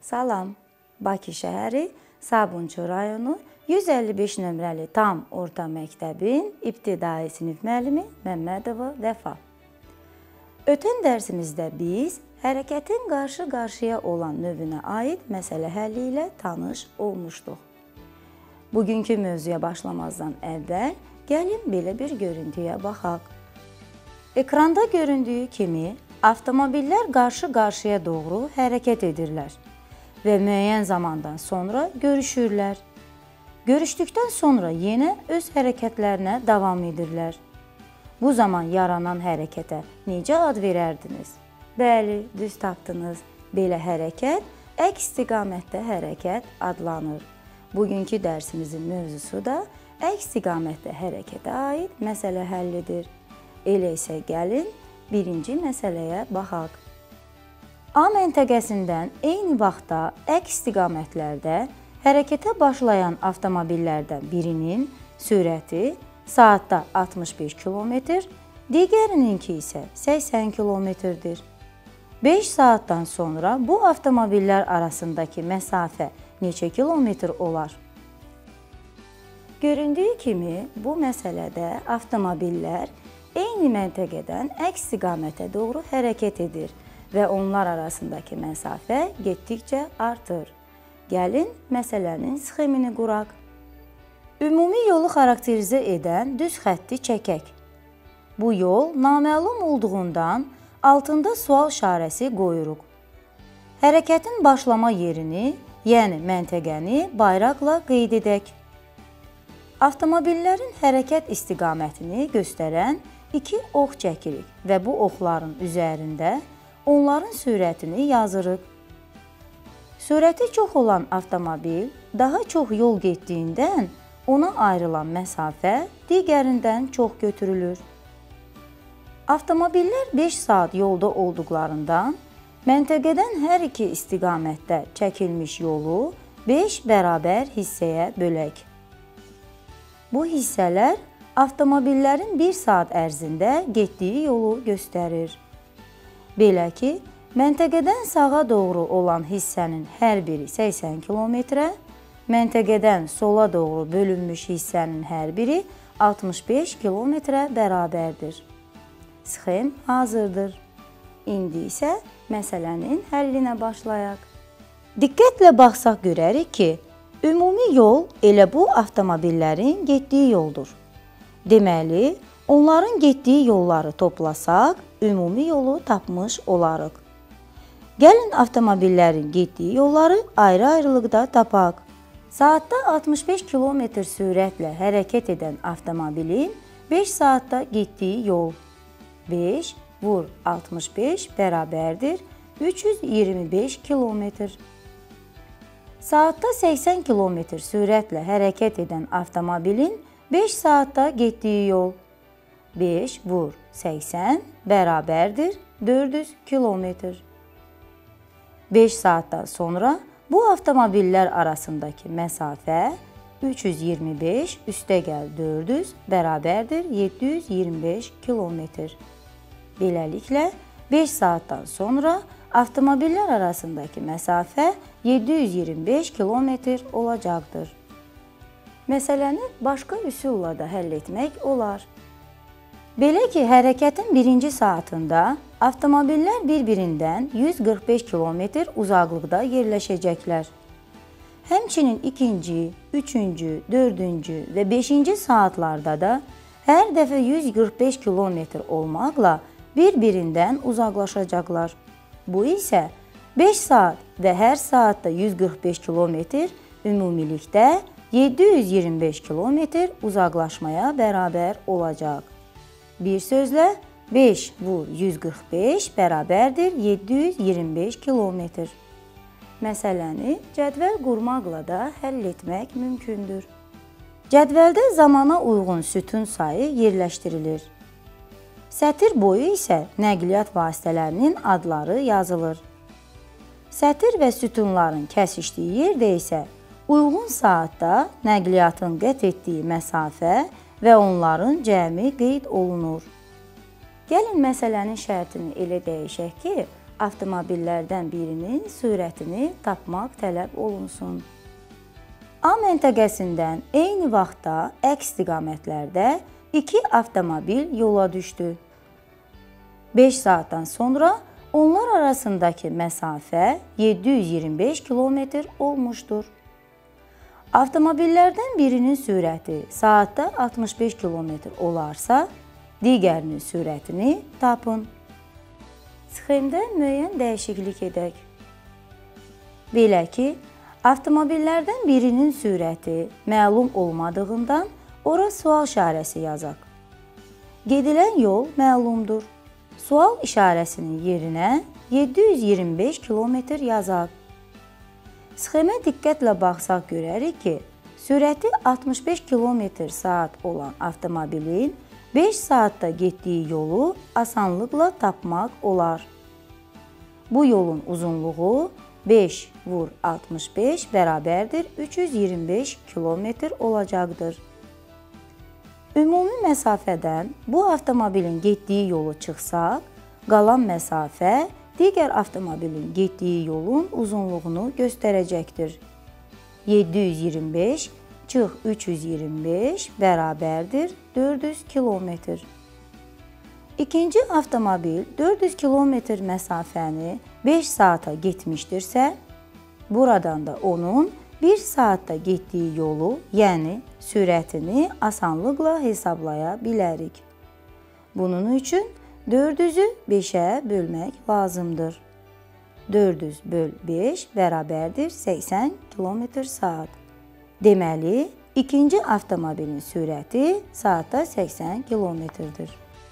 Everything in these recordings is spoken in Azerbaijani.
Salam, Bakı şəhəri Sabunçu rayonu 155 nömrəli tam orta məktəbin ibtidai sinif müəllimi Məmmədova Vəfa. Ötən dərsimizdə biz hərəkətin qarşı-qarşıya olan növünə aid məsələ həlli ilə tanış olmuşduq. Bugünkü mövzuya başlamazdan əvvəl gəlin belə bir görüntüyə baxaq. Ekranda göründüyü kimi avtomobillər qarşı-qarşıya doğru hərəkət edirlər və müəyyən zamandan sonra görüşürlər. Görüşdükdən sonra yenə öz hərəkətlərinə davam edirlər. Bu zaman yaranan hərəkətə necə ad verərdiniz? Bəli, düz tapdınız. Belə hərəkət əks istiqamətdə hərəkət adlanır. Bugünkü dərsimizin mövzusu da əks istiqamətdə hərəkətə aid məsələ həllidir. Elə isə gəlin birinci məsələyə baxaq. A məntəqəsindən eyni vaxtda əks istiqamətlərdə hərəkətə başlayan avtomobillərdən birinin sürəti saatda 65 km, digərininki isə 80 km-dir. 5 saatdan sonra bu avtomobillər arasındakı məsafə neçə kilometr olar? Göründüyü kimi bu məsələdə avtomobillər eyni məntəqədən əks istiqamətə doğru hərəkət edir və onlar arasındakı məsafə getdikcə artır. Gəlin məsələnin sxemini quraq. Ümumi yolu xarakterizə edən düz xətti çəkək. Bu yol naməlum olduğundan altında sual işarəsi qoyuruq. Hərəkətin başlama yerini, yəni məntəqəni bayraqla qeyd edək. Avtomobillərin hərəkət istiqamətini göstərən iki ox çəkirik və bu oxların üzərində onların sürətini yazırıq. Sürəti çox olan avtomobil daha çox yol getdiyindən ona ayrılan məsafə digərindən çox götürülür. Avtomobillər 5 saat yolda olduqlarından məntəqədən hər iki istiqamətdə çəkilmiş yolu 5 bərabər hissəyə bölək. Bu hissələr avtomobillərin 1 saat ərzində getdiyi yolu göstərir. Belə ki, məntəqədən sağa doğru olan hissənin hər biri 80 km, məntəqədən sola doğru bölünmüş hissənin hər biri 65 km-ə bərabərdir. Sxem hazırdır. İndi isə məsələnin həllinə başlayaq. Diqqətlə baxsaq görərik ki, ümumi yol elə bu avtomobillərin getdiyi yoldur. Deməli, onların getdiyi yolları toplasaq, ümumi yolu tapmış olarıq. Gəlin avtomobillərin getdiyi yolları ayrı-ayrılıqda tapaq. Saatda 65 km sürətlə hərəkət edən avtomobilin 5 saatda getdiyi yol 5 vur 65 bərabərdir 325 km. Saatda 80 km sürətlə hərəkət edən avtomobilin 5 saatda getdiyi yol 5 vur 80 bərabərdir 400 km. 5 saatdan sonra bu avtomobillər arasındakı məsafə 325 üstəgəl 400 bərabərdir 725 km. Beləliklə, 5 saatdan sonra avtomobillər arasındakı məsafə 725 km olacaqdır. Məsələni başqa üsulla da həll etmək olar. Belə ki, hərəkətin birinci saatında avtomobillər bir-birindən 145 km uzaqlıqda yerləşəcəklər. Həmçinin ikinci, üçüncü, dördüncü və beşinci saatlarda da hər dəfə 145 km olmaqla bir-birindən uzaqlaşacaqlar. Bu isə 5 saat və hər saatda 145 km ümumilikdə 725 km uzaqlaşmaya bərabər olacaq. Bir sözlə 5 vur 145 bərabərdir 725 km. Məsələni cədvəl qurmaqla da həll etmək mümkündür. Cədvəldə zamana uyğun sütun sayı yerləşdirilir. Sətir boyu isə nəqliyyat vasitələrinin adları yazılır. Sətir və sütunların kəsişdiyi yerdə isə uyğun saatda nəqliyyatın qət etdiyi məsafə və onların cəmi qeyd olunur. Gəlin məsələnin şərtini elə dəyişək ki, avtomobillərdən birinin sürətini tapmaq tələb olunsun. A məntəqəsindən eyni vaxtda əks istiqamətlərdə 2 avtomobil yola düşdü. 5 saatdan sonra onlar arasındakı məsafə 725 km olmuşdur. Avtomobillərdən birinin sürəti saatda 65 km olarsa, digərinin sürətini tapın. Sxemdə müəyyən dəyişiklik edək. Belə ki, avtomobillərdən birinin sürəti məlum olmadığından ora sual işarəsi yazaq. Gedilən yol məlumdur. Sual işarəsinin yerinə 725 km yazaq. Sxemə diqqətlə baxsaq görərik ki, sürəti 65 km/saat olan avtomobilin 5 saatda getdiyi yolu asanlıqla tapmaq olar. Bu yolun uzunluğu 5 vur 65 bərabərdir 325 km olacaqdır. Ümumi məsafədən bu avtomobilin getdiyi yolu çıxsaq, qalan məsafə digər avtomobilin getdiyi yolun uzunluğunu göstərəcəkdir. 725 çıx 325 bərabərdir 400 km. İkinci avtomobil 400 km məsafəni 5 saata getmişdirsə, buradan da onun 1 saatda getdiyi yolu, yəni sürətini asanlıqla hesablaya bilərik. Bunun üçün 400-ü 5-ə bölmək lazımdır. 400 böl 5 bərabərdir 80 km/saat. Deməli, ikinci avtomobilin sürəti saatda 80 km-dir.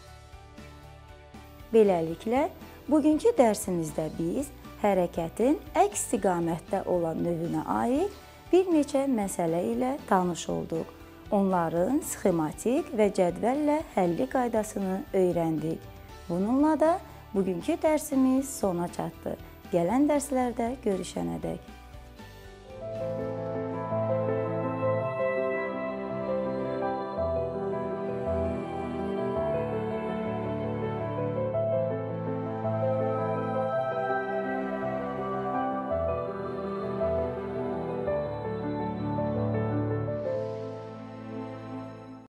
Beləliklə, bugünkü dərsimizdə biz hərəkətin əks istiqamətdə olan növünə aid bir neçə məsələ ilə tanış olduq. Onların sxematik və cədvəllə həlli qaydasını öyrəndik. Bununla da bugünkü dərsimiz sona çatdı. Gələn dərslərdə görüşənədək.